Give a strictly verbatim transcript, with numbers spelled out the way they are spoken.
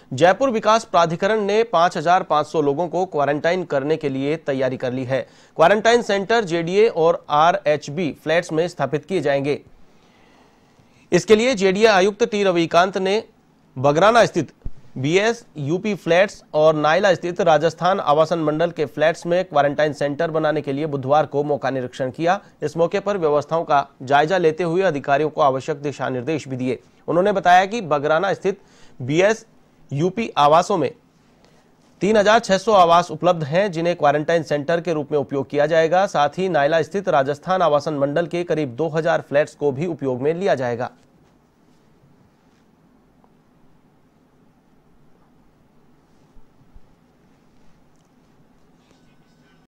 जयपुर विकास प्राधिकरण ने पांच हज़ार पाँच सौ लोगों को क्वारंटाइन करने के लिए तैयारी कर ली है। क्वारंटाइन सेंटर जेडीए और आरएचबी फ्लैट्स में स्थापित किए जाएंगे। इसके लिए जेडीए आयुक्त टी रविकांत ने बगराना स्थित बीएस यूपी फ्लैट्स और नायला स्थित राजस्थान आवासन मंडल के फ्लैट्स में क्वारंटाइन सेंटर बनाने के लिए बुधवार को मौका निरीक्षण किया। इस मौके पर व्यवस्थाओं का जायजा लेते हुए अधिकारियों को आवश्यक दिशा निर्देश भी दिए। उन्होंने बताया कि बगराना स्थित बीएस यूपी आवासों में तीन हजार छह सौ आवास उपलब्ध हैं, जिन्हें क्वारंटाइन सेंटर के रूप में उपयोग किया जाएगा। साथ ही नायला स्थित राजस्थान आवासन मंडल के करीब दो हजार फ्लैट्स को भी उपयोग में लिया जाएगा।